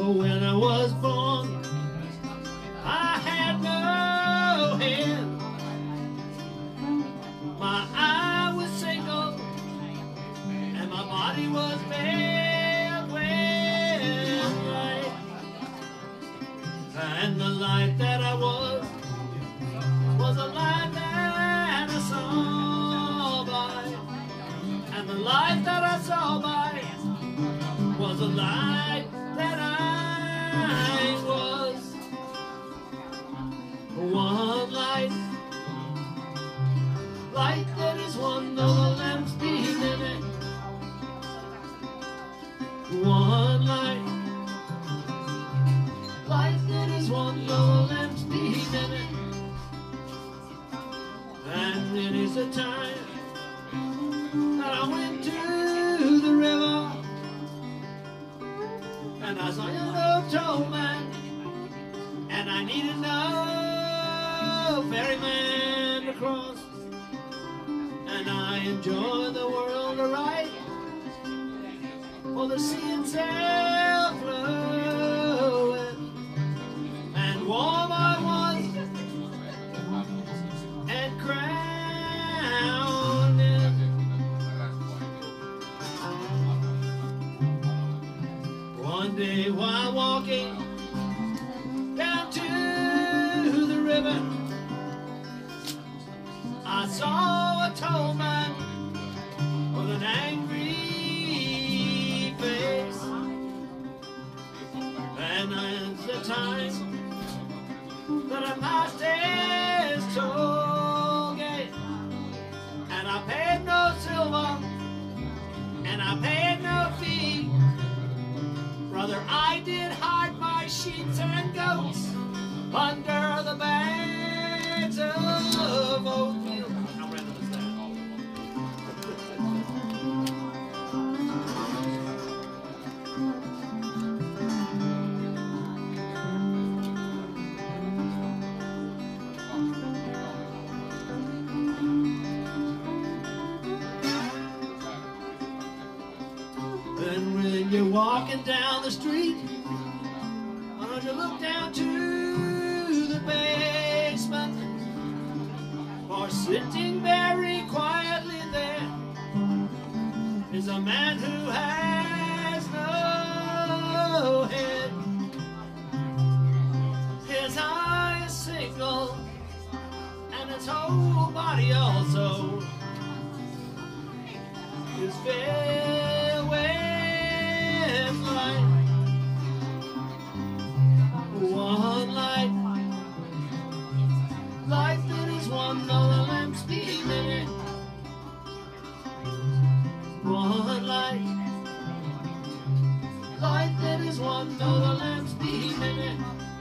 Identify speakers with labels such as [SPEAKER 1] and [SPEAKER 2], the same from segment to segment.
[SPEAKER 1] When I was born, I had no head. My eye was single, and my body was veiled with light. And the light that I was a light that I saw by. And the light that I saw by was a light that I was. One light, light that is one, though the lamps be many. One light, light that is one, though the lamps be many. And it is a time that I went to the river, and I saw a little tall man, and I needed no ferryman to cross. And I enjoy the world aright, for the sea itself floweth, and warm I was, and crowned in. One day while walking down to the river, I saw a tall man with an angry face. And it's the time that I passed his toll gate, and I paid no silver, and I paid no fee. Brother, I did hide my sheep and goats under the banks of oatmeal. How random is that? And when you're walking down the street, why don't you look down to the basement? For sitting very quietly there is a man who has no head. His eye is single, and his whole body also is filled with light. One light, light that is one, though the lamps be many. One light, light that is one, though the lamps be many.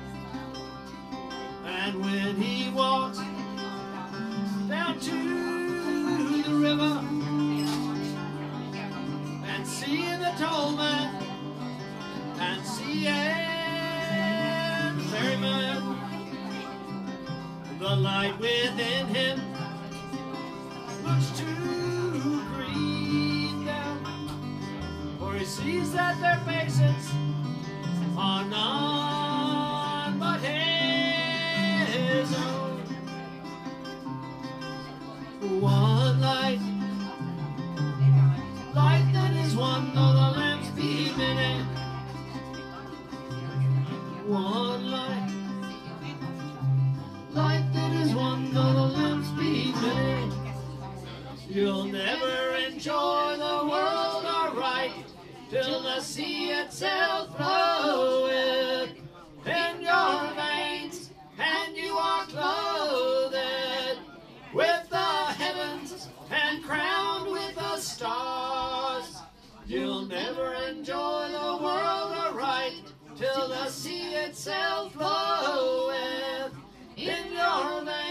[SPEAKER 1] And when he walks down to the river, and seeing the tall man, and seeing the ferryman, the light within him looks to green down, for he sees that their faces are none but his own. One light, light that is one, though the lamps be many. One light, light that is one, though the lamps be many. You'll never enjoy the world aright till the sea itself floweth in your veins, and you are clothed with the heavens and crowned with the stars. You'll never enjoy the world aright till the sea itself floweth in your veins.